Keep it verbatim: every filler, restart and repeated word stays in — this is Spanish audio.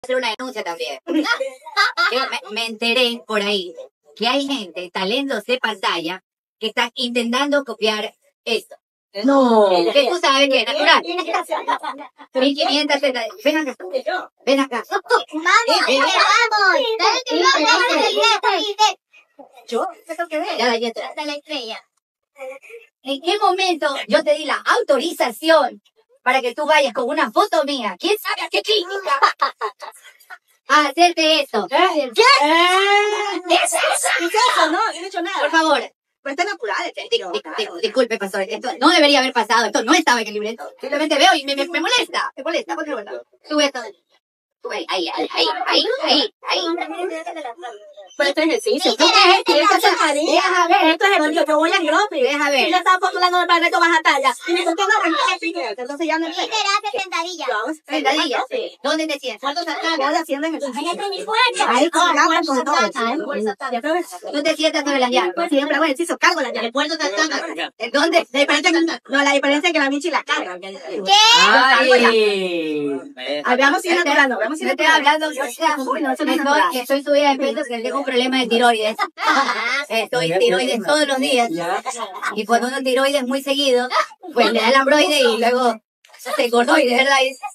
hacer una denuncia también. Yo me, me enteré por ahí que hay gente talentos de pantalla que están intentando copiar esto. No. Que tú sabes que es natural. mil quinientos setenta. Ven acá. Ven acá. Yo tengo que ver. Ya la letra. ¿En qué momento yo te di la autorización para que tú vayas con una foto mía? ¿Quién sabe a qué clínica? A hacerte esto. ¿Qué? ¿Qué ¿Qué es eso? ¿Qué es eso? No, yo no he hecho nada. Por favor. Pero está natural, este Di- di- di- Disculpe, pastor. Esto no debería haber pasado. Esto no estaba en el libreto. Simplemente veo y me, me, me molesta. Me molesta. ¿Por qué me molesta? Sube esto. Sube ahí, ahí, ahí, ahí, ahí, ahí. Pero este ejercicio. ¿Qué ejercicio? Esto es María. Deja ver. Esto es ejercicio. Yo voy al grocery. Deja ver. Y yo estaba postulando para el reto baja talla. Y me conté una entonces ya no es. sentadilla. Sentadilla. ¿Dónde te sientas? ¿Cuántos están haciendo ejercicio? mi fuerza. Ahí con ganas con todo. Tú te sientas sobre las llaves. Pues siempre hago ejercicio, cargo las llaves. ¿Puerto ¿En dónde? La diferencia que, no, la diferencia es que la Michi la carga. Ay. Ah, veamos si es natural, no, veamos si No es estoy natural. hablando, yo sea, Uy, no, eso no es estoy, natural. estoy subida de peso porque tengo un problema de tiroides. Estoy tiroides todos los días. Y cuando uno tiroides muy seguido, pues le da el hambroide y luego se engordó y de verdad.